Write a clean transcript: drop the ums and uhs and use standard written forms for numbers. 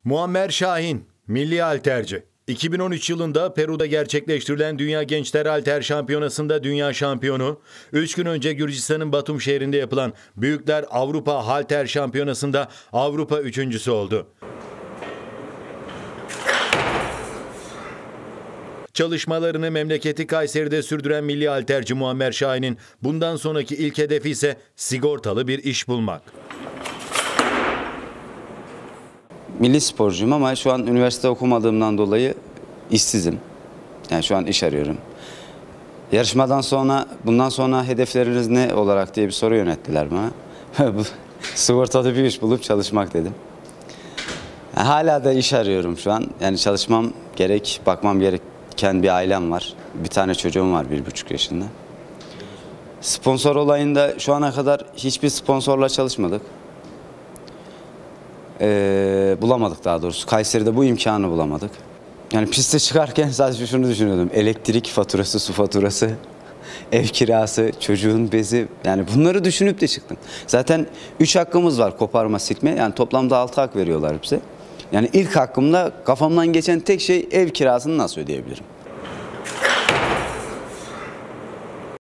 Muammer Şahin, milli halterci. 2013 yılında Peru'da gerçekleştirilen Dünya Gençler Halter Şampiyonası'nda dünya şampiyonu, 3 gün önce Gürcistan'ın Batum şehrinde yapılan Büyükler Avrupa Halter Şampiyonası'nda Avrupa üçüncüsü oldu. Çalışmalarını memleketi Kayseri'de sürdüren milli halterci Muammer Şahin'in bundan sonraki ilk hedefi ise sigortalı bir iş bulmak. Milli sporcuyum ama şu an üniversite okumadığımdan dolayı işsizim. Yani şu an iş arıyorum. Yarışmadan sonra, bundan sonra hedefleriniz ne olarak diye bir soru yönelttiler bana. Sigortalı bir iş bulup çalışmak dedim. Yani hala da iş arıyorum şu an. Yani çalışmam gerek, bakmam gereken bir ailem var. Bir tane çocuğum var 1,5 yaşında. Sponsor olayında şu ana kadar hiçbir sponsorla çalışmadık. Bulamadık daha doğrusu. Kayseri'de bu imkanı bulamadık. Yani piste çıkarken sadece şunu düşünüyordum. Elektrik faturası, su faturası, ev kirası, çocuğun bezi. Yani bunları düşünüp de çıktım. Zaten 3 hakkımız var, koparma, silme. Yani toplamda 6 hak veriyorlar bize. Yani ilk hakkımda kafamdan geçen tek şey ev kirasını nasıl ödeyebilirim?